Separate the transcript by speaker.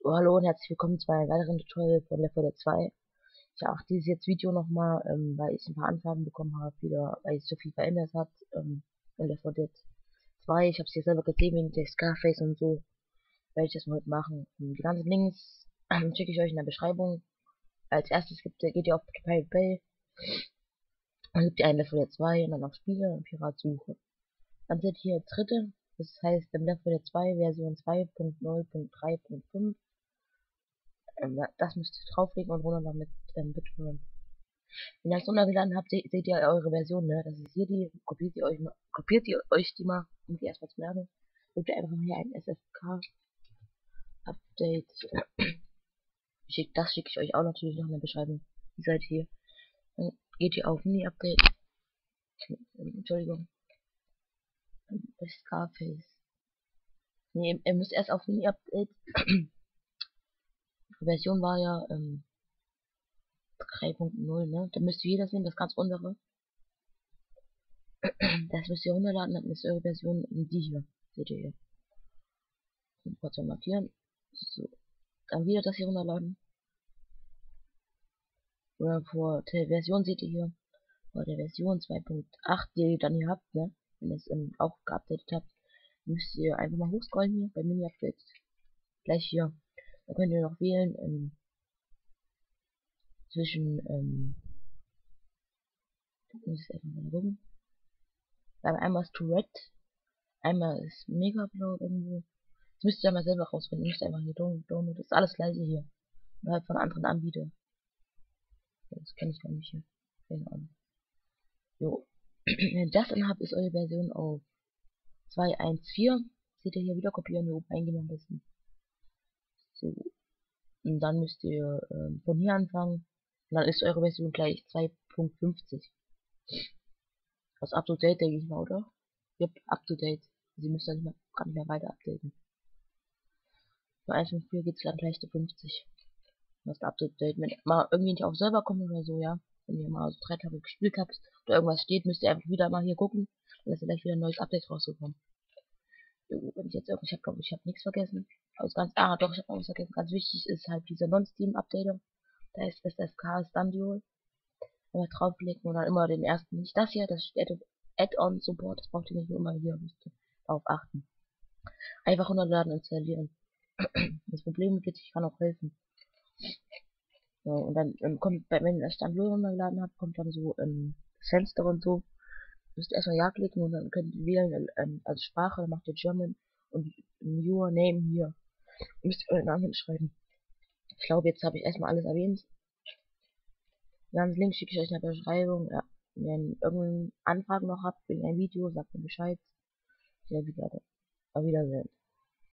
Speaker 1: Oh, hallo und herzlich willkommen zu einem weiteren Tutorial von Left 4 Dead 2. Ich mache dieses jetzt Video nochmal, weil ich ein paar Anfragen bekommen habe, wieder, weil sich so viel verändert hat, in Left 4 Dead 2. Ich habe es hier selber gesehen, wegen der Scarface und so, werde ich das mal heute machen. Die ganzen Links schicke ich euch in der Beschreibung. Als erstes geht ihr auf Pirate Bay, dann gebt ihr ein Left 4 Dead 2 und dann auf Spiele und Pirat Suche. Dann seht ihr hier dritte, das heißt im Left 4 Dead 2 Version 2.0.3.5. Das müsst ihr drauflegen und runter mit BitTorrent. Wenn ihr das runtergeladen habt, seht ihr eure Version, ne? Das ist hier die, kopiert ihr euch die mal, um die erstmal zu merken. Gebt ihr einfach hier ein SFK-Update. Das schicke ich euch auch natürlich noch in der Beschreibung. Die Seite hier. Dann geht ihr auf Mini-Update. Entschuldigung. Scarface. Ne, ihr müsst erst auf Mini-Update. Die Version war ja 3.0, ne? Da müsst ihr jeder sehen, das ganz untere. Das müsst ihr runterladen, dann ist eure Version die hier. Seht ihr hier. Und kurz mal markieren. So. Dann wieder das hier runterladen. Oder vor der Version seht ihr hier. Vor der Version 2.8, die ihr dann hier habt, ne? Wenn ihr es auch geupdatet habt, müsst ihr einfach mal hochscrollen hier bei Mini-Updates. Gleich hier. Da könnt ihr noch wählen zwischen muss ich einfach mal gucken. Einmal ist to red, einmal ist mega blau irgendwo. Das müsst ihr mal selber rausfinden. Ihr müsst einfach hier download. Das ist alles gleiche hier. Nur halt von anderen Anbietern. Das kenne ich gar nicht hier. Keine Ahnung. Jo. Wenn ihr das dann habt, ist eure Version auf 2.1.4. Seht ihr hier wieder kopieren, hier oben eingeben am besten. So. Und dann müsst ihr von hier anfangen. Und dann ist eure Version gleich 2.50. Das up to date, denke ich mal, oder? Yep, up to date. Sie müsst dann gar nicht mehr weiter updaten. Bei 1.5.4 geht's dann gleich zu 50. Das up to date. Wenn mal irgendwie nicht auf Server kommt oder so, ja. Wenn ihr mal so 3 Tage gespielt habt oder irgendwas steht, müsst ihr einfach wieder mal hier gucken. Dann ist vielleicht wieder ein neues Update rausgekommen. Wenn ich jetzt irgendwie, ich glaube, ich habe nichts vergessen. Also doch, ich habe noch was vergessen. Ganz wichtig ist halt dieser Non-Steam-Updater. Da ist SFK Standio. Immer draufklicken und dann immer den ersten. Nicht das hier, das steht Add-on Support. Das braucht ihr nicht nur immer hier. Müsst ihr darauf achten. Einfach runterladen und installieren. Das Problem geht, ich kann auch helfen. So, und dann kommt, wenn ihr das dann runtergeladen habt, kommt dann so das Fenster und so. Müsst ihr erstmal Ja klicken und dann könnt ihr wählen als Sprache, dann macht ihr German und Your Name hier. Müsst ihr euren Namen hinschreiben. Ich glaube, jetzt habe ich erstmal alles erwähnt. Ganz Link schicke ich euch in der Beschreibung. Ja. Wenn ihr irgendeine Anfragen noch habt wegen ein Video, sagt mir Bescheid. Sehr wieder. Auf Wiedersehen.